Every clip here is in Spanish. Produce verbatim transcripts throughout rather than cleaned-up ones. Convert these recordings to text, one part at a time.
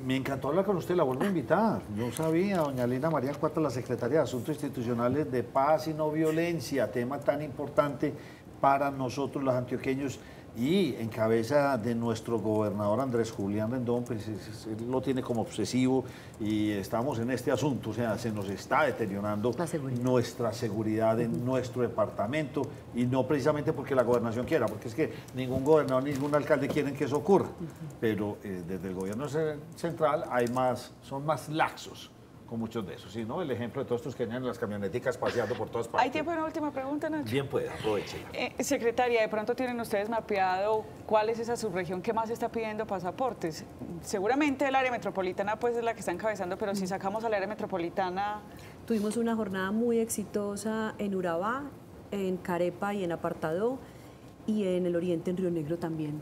me encantó hablar con usted, la vuelvo a invitar. Yo sabía, doña Lina María Cuartas, la Secretaria de Asuntos Institucionales de Paz y No Violencia, tema tan importante para nosotros los antioqueños, y en cabeza de nuestro gobernador Andrés Julián Rendón, pues él lo tiene como obsesivo y estamos en este asunto, o sea, se nos está deteriorando seguridad. nuestra seguridad en uh-huh. nuestro departamento, y no precisamente porque la gobernación quiera, porque es que ningún gobernador, ningún alcalde quieren que eso ocurra, uh-huh. pero eh, desde el gobierno central hay más, son más laxos con muchos de esos, ¿sí, no? El ejemplo de todos estos que andan en las camioneticas paseando por todas partes. ¿Hay tiempo de una última pregunta, Nacho? Bien puede, aprovechela. Eh, secretaria, de pronto tienen ustedes mapeado cuál es esa subregión que más está pidiendo pasaportes. Seguramente el área metropolitana pues es la que está encabezando, pero si sacamos al área metropolitana... Tuvimos una jornada muy exitosa en Urabá, en Carepa y en Apartadó, y en el oriente, en Río Negro también.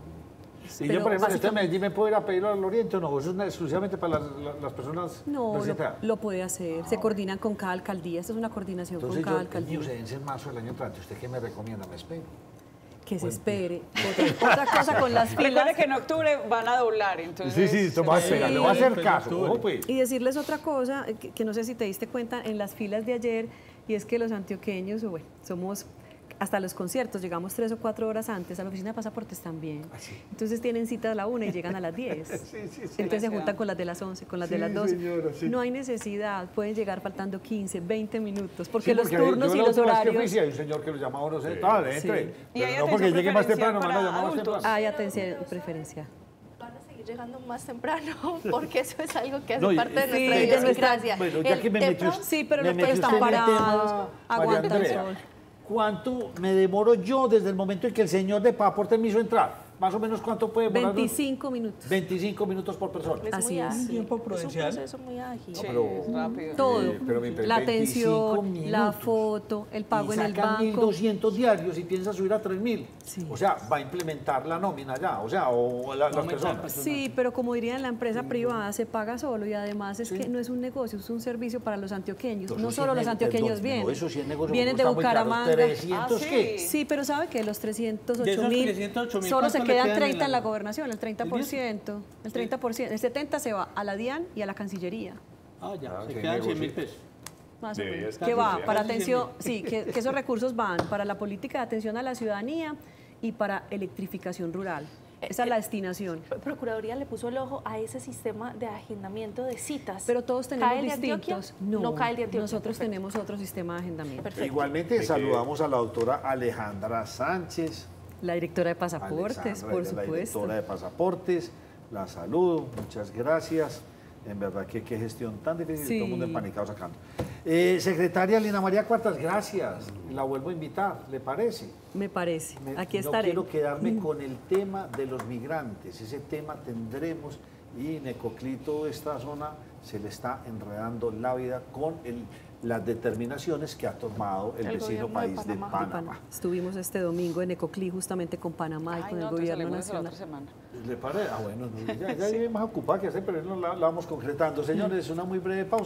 Y yo, por ejemplo, ¿usted me, me puedo ir a pedirlo al oriente o no? ¿Eso es exclusivamente para las, las personas? No, lo, lo puede hacer. Ah, se coordinan con cada alcaldía. Esto es una coordinación Entonces, con cada yo, alcaldía. Entonces, se vence en marzo del año entrante. ¿Usted qué me recomienda? ¿Me espero? Que se espere. Otra, otra cosa con las filas. Recuerde que en octubre van a doblar, entonces... Sí, sí, esto va a esperar, le va a hacer caso. Ojo, pues. Y decirles otra cosa, que, que no sé si te diste cuenta en las filas de ayer, y es que los antioqueños, bueno, somos... hasta los conciertos, llegamos tres o cuatro horas antes, a la oficina de pasaportes también. ¿Ah, sí? Entonces tienen cita a la una y llegan a las diez. Sí, sí, sí. Entonces se juntan con las de las once, con las sí, de las doce. Señora, sí. No hay necesidad, pueden llegar faltando quince, veinte minutos, porque, sí, porque los turnos hay, y los horarios... Que hay un señor que lo llama a uno, sí. tal, entre. Sí. Y hay no porque llegue más temprano, para van a llamar más temprano. Hay atención preferencial. Llegando más temprano, porque eso es algo que hace no, parte de sí, nuestra idiosincrasia. Bueno, ya que me metió, sí, pero me los están parados, aguantan el sol. ¿Cuánto me demoro yo desde el momento en que el señor de pasaporte me hizo entrar? Más o menos, ¿cuánto puede demorar? veinticinco minutos. veinticinco minutos por persona. Es Así muy es. ágil. Tiempo prudencial. Es un proceso muy ágil. Sí, no, pero, es rápido. Todo. Eh, pero la atención, minutos, la foto, el pago y en el banco. mil doscientos diarios y piensa subir a tres mil. Sí. O sea, va a implementar la nómina ya, o sea, o la, las personas. Sí, pero como dirían, la empresa privada se paga solo, y además es sí. que no es un negocio, es un servicio para los antioqueños. Entonces, no solo sí los antioqueños vienen. No, eso sí es negocio, vienen de Bucaramanga. ¿trescientos ah, qué? Sí. sí, pero sabe que los trescientos ocho mil solo se quedan treinta en la gobernación, el treinta por ciento, el treinta por ciento, el setenta por ciento se va a la DIAN y a la Cancillería. Ah, ya, ah, se quedan cien mil pesos. Más o menos. Que va para atención, sí, que, que esos recursos van para la política de atención a la ciudadanía y para electrificación rural. Esa es la destinación. Procuraduría le puso el ojo a ese sistema de agendamiento de citas. Pero todos tenemos ¿Cae el de distintos. No, no cae el de Antioquia. Nosotros Perfecto. tenemos otro sistema de agendamiento. Perfecto. Igualmente saludamos a la doctora Alejandra Sánchez. La directora de pasaportes, Alexandra, por la supuesto. La directora de pasaportes, la saludo, muchas gracias. En verdad que qué gestión tan difícil, sí. todo el mundo empanicado sacando. Eh, secretaria Lina María Cuartas, gracias. La vuelvo a invitar, ¿le parece? Me parece, Me, aquí no estaré. quiero quedarme mm. con el tema de los migrantes, ese tema tendremos, y Necoclí, toda esta zona se le está enredando la vida con el, las determinaciones que ha tomado el, el vecino país de Panamá. de Panamá. Estuvimos este domingo en Necoclí justamente con Panamá. Ay, y con no, el gobierno nacional. La otra semana. ¿Le parece? Ah, bueno, no, ya, ya hay más ocupada que hacer, pero no la, la vamos concretando. Señores, una muy breve pausa.